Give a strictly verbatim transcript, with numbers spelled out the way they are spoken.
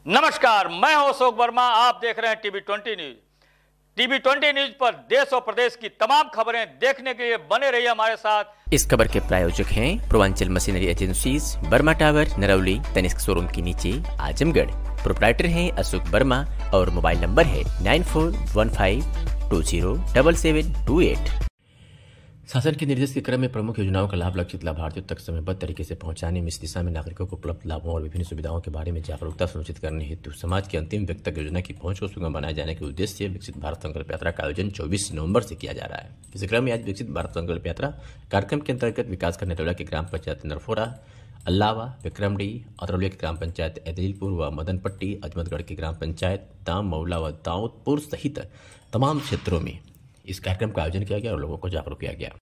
नमस्कार, मैं हूं अशोक वर्मा। आप देख रहे हैं TV twenty news. TV twenty news पर देश और प्रदेश की तमाम खबरें देखने के लिए बने रहिए हमारे साथ। इस खबर के प्रायोजक हैं Purvanchal machinery agencies, Burma tower, Narauli, Tanishq showroom के नीचे, आजमगढ़। प्रोप्राइटर हैं अशोक वर्मा और मोबाइल नंबर है nine four one five two zero double seven two eight. शासन के निर्देश के क्रम में प्रमुख योजनाओं का लाभ लक्षित लाभार्थियों तक समयबद्ध तरीके से पहुंचाने में इस दिशा में नागरिकों को उपलब्ध लाभों और विभिन्न सुविधाओं के बारे में जागरूकता सुनिश्चित करने हेतु समाज के अंतिम व्यक्ति तक योजना की पहुंच को सुगम बनाए जाने के उद्देश्य से विकसित भारत संकल्प यात्रा का आयोजन चौबीस नवंबर से किया जा रहा है। इस क्रम में आज विकसित भारत संकल्प यात्रा कार्यक्रम के अंतर्गत विकासखंड नरौला की ग्राम पंचायत नरफोरा, अल्लावा, विक्रमडी, अतरौलिया की ग्राम पंचायत एदिलपुर व मदनपट्टी, अजमतगढ़ की ग्राम पंचायत दाम मौला व दाऊदपुर सहित तमाम क्षेत्रों में इस कार्यक्रम का आयोजन किया गया और लोगों को जागरूक किया गया।